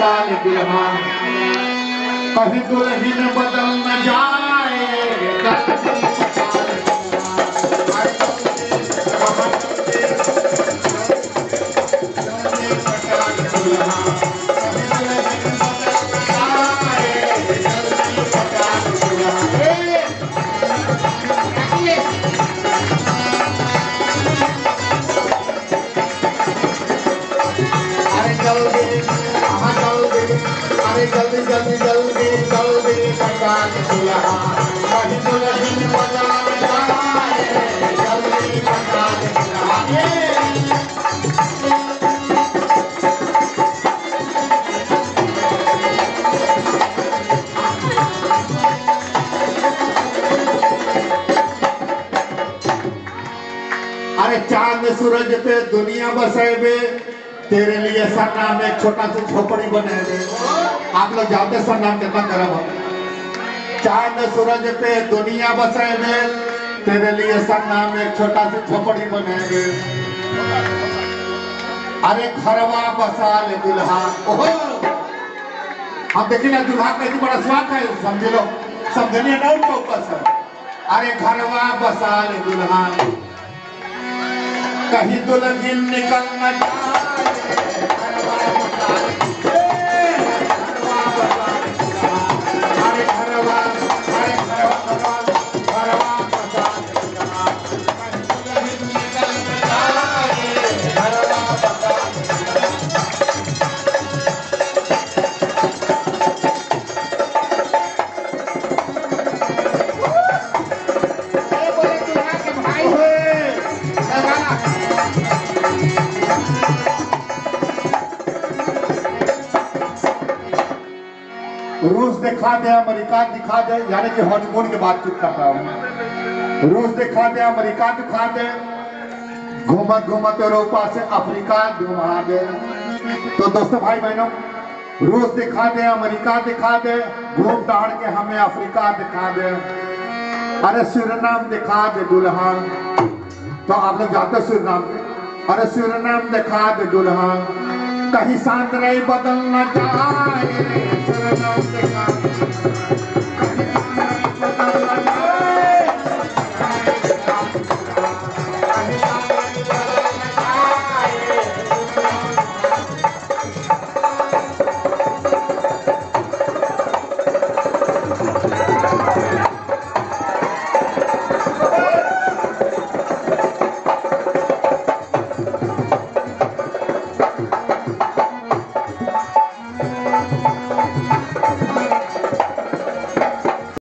बसाल दुल्हा कभी दुल्हन बदल न जाए जल्दी जल्दी जल्दी जल्दी पकान दुल्हा कहीं दुल्हन बदल न जाए जल्दी पकान दुल्हा। अरे चांद सूरज पे दुनिया बसेबे तेरे लिए सरनाम एक छोटा सी झोपड़ी बनेबे। आप लोग जानते सरनाम कितना गर्व है। चांद सूरज पे दुनिया बसेबे तेरे लिए सरनाम एक छोटा सी झोपड़ी बनेबे। अरे घरवा बसा ले दुल्हा ओहो हम देखिए ना दुल्हा कैसे बड़ा स्वाद है समझ लो समझने ना उनको पसंद। अरे घरवा बसा ले दुल्हा कहीं दुल्हन निकल न जाए घरवा बसा ले अरे घरवा बसा कहीं दुल्हन निकल न जाए घरवा बसा। रूस दिखा दे अमेरिका दिखा दे यानी कि हॉलीवुड की बातचीत कर रहा हूँ। रूस दिखा दे अमेरिका दिखा दे घूमत घूमत यूरोपा से अफ्रीका घुमा दे। तो दोस्तों भाई बहनों रूस दिखा दे अमेरिका दिखा दे घूम टहल के हमें अफ्रीका दिखा दे। अरे सूरीनाम दिखा दे दुल्हा तो आप लोग जाते सूरीनाम पे। अरे सूरीनाम दिखा दे दुल्हा कहीं सांत नहीं बदल न जाए सूरीनाम दिखा दे।